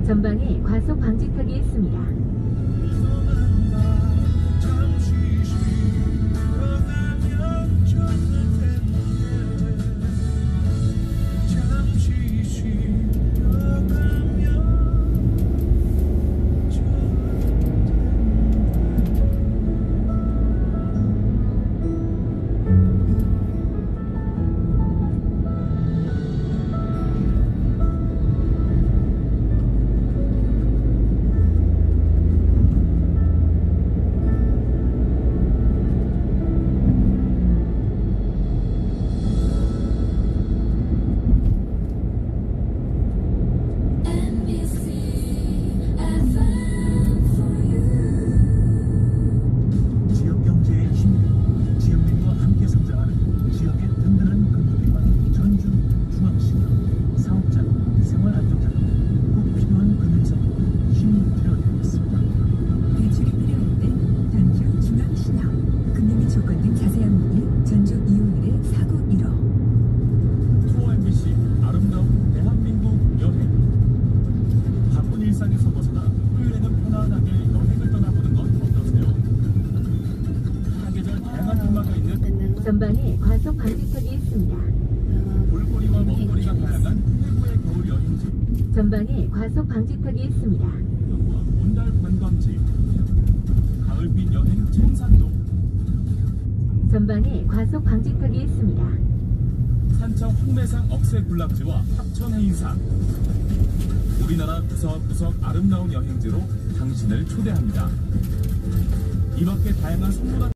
전방에 과속 방지턱이 있습니다. 일상에서 벗어나 토요일에는 편안하게 여행을 떠나보는 건 어떠세요? 사계절 다양한 테마가 있는 전방에 과속 방지턱이 있습니다. 볼거리와 먹거리가 다양한 태국의 겨울 여행지, 전방에 과속 방지턱이 있습니다. 온달 관광지, 가을빛 여행 청산도, 전방에 과속 방지턱이 있습니다. 산청 홍매상 억새 군락지와 합천 해인사, 우리나라 구석구석 아름다운 여행지로 당신을 초대합니다. 이렇게 다양한 선물한